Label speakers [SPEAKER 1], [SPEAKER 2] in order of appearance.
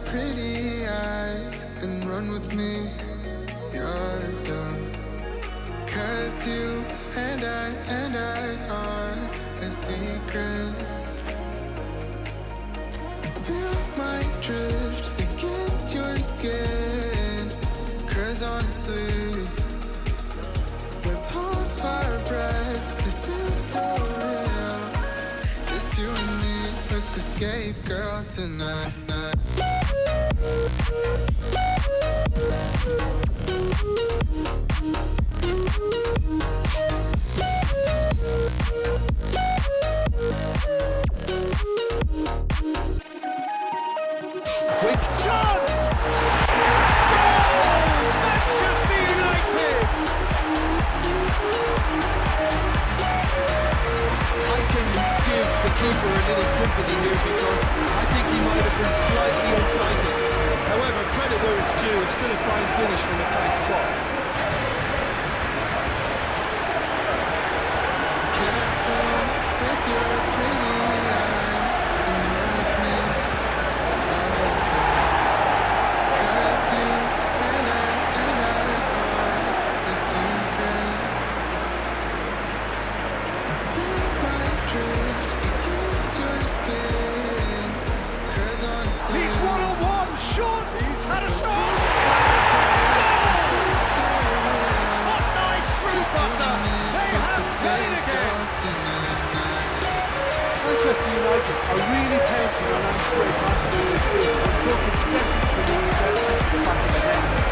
[SPEAKER 1] pretty eyes and run with me. Yeah. 'Cause you and I are a secret. Feel my drift against your skin. 'Cause honestly, let's hold our breath. This is so real. Just you and me, let's escape, girl, tonight.
[SPEAKER 2] Quick chance! Manchester United! I can give the keeper a little sympathy here because I think he might have been slightly unsighted. However, credit where it's due, it's still a fine finish from a tight spot.
[SPEAKER 1] Careful with your pretty eyes and run with me. 'Cause you and I are a secret. Feel my drift against your skin. 'Cause honestly,
[SPEAKER 2] He's one-on-one, shot! He's had a shot!
[SPEAKER 1] this is so real.
[SPEAKER 2] What nice through butter! They have done it again! Manchester United are really pouncing on any stray passes in midfield. We're talking seconds from interception to the back of the net.